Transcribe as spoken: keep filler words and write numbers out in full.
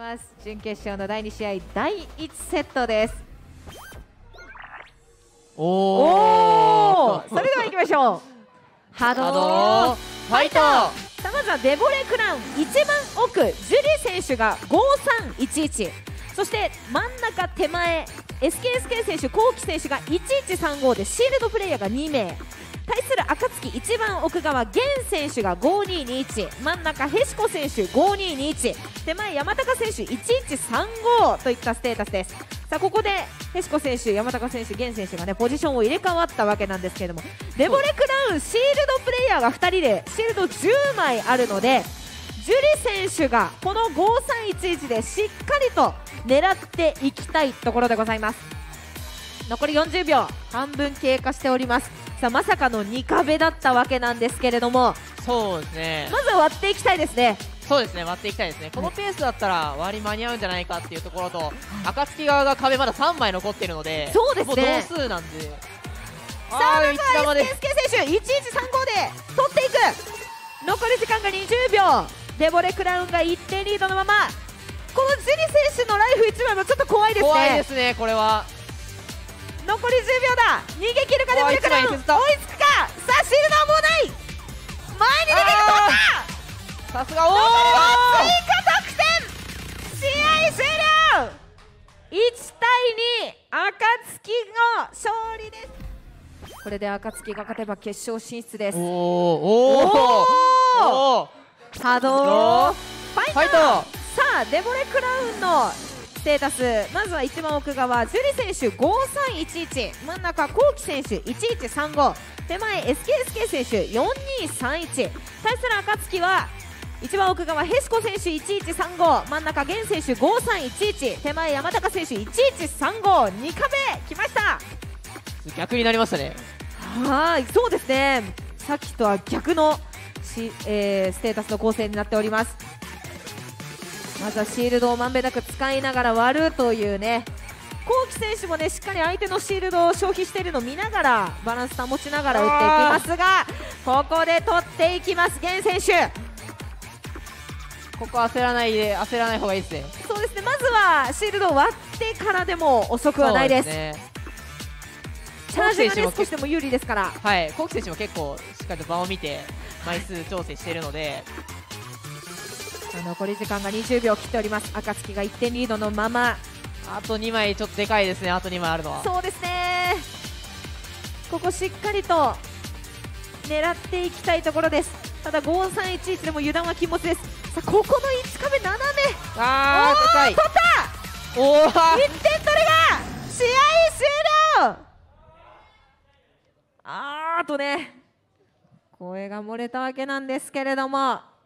ます。準決勝のだいに試合だいいちセットです。 おおー、それでは行きましょう。波動波動ファイト。 さあまずはデボレクラウン一番奥、ジュリ選手がごさんいちいち、そして真ん中手前 エスケーエスケー 選手、コウキ選手がいちいちさんごでシールドプレイヤーがにめい、対する暁一番奥側ゲン選手がごににいち、真ん中ヘシコ選手ごににいち、手前山高選手いちいちさんごといったステータスです。さあここでヘシコ選手、山高選手、ゲン選手がねポジションを入れ替わったわけなんですけれども、デボレクラウンシールドプレイヤーがふたりでシールドじゅうまいあるので、ジュリ選手がこのごさんいちいちでしっかりと狙っていきたいところでございます。残りよんじゅうびょう、半分経過しております。さあまさかのに壁だったわけなんですけれども、 そうですね。 まずは割っていきたいですね。 そうですね、割っていきたいですね。このペースだったら割り間に合うんじゃないかっていうところと、暁側が壁まださんまい残っているので、 そうですね、 もう同数なんで。 さあまずは エスケーエスケー 選手いちいちさんごで取っていく。残り時間がにじゅうびょう、デボレクラウンがいってんリードのまま、このジュリ選手のライフいちまいもちょっと怖いですね。 怖いですね、これは。 残りじゅうびょうだ、逃げ切るかデボレクラウン、追いつくか。さあシールドはもうない、前に出ていく、取ったさすが、おお追加得点、試合終了、いちたいに、暁の勝利です。これで暁が勝てば決勝進出です。 おーおーおー波動ファイトファイト。 さあデボレクラウンのステータス、まずは一番奥側ジュリ選手ごさんいちいち、真ん中コウキ選手いちいちさんご、手前 エスケーエスケー 選手よんにさんいち、対する暁は一番奥側ヘシコ選手いちいちさんご、真ん中ゲン選手ごさんいちいち、手前山高選手いちいちさんご、に壁きました。 逆になりましたね。 はい、そうですね、さっきとは逆のし、えー、ステータスの構成になっております。まずはシールドをまんべんなく使いながら割るというね、コウキ選手もねしっかり相手のシールドを消費しているのを見ながらバランス保ちながら打っていきますが、ここで取っていきますゲン選手。 ここ焦らないで、焦らない方がいいですね。 そうですね、まずはシールドを割ってからでも遅くはないです。 そうですね。 チャージがね少しでも有利ですから。 はい、コウキ選手も結構しっかりと場を見て枚数調整しているので、 残り時間がにじゅうびょう切っております。暁がいってんリードのまま。 あとにまいちょっとでかいですね。あとにまいあるのは。 そうですね、ここしっかりと狙っていきたいところです。ただごさんいちいちでも油断は禁物です。さあここのいち壁斜め、 あー高い、 取ったおおいってん取れが試合終了。あーとね声が漏れたわけなんですけれども、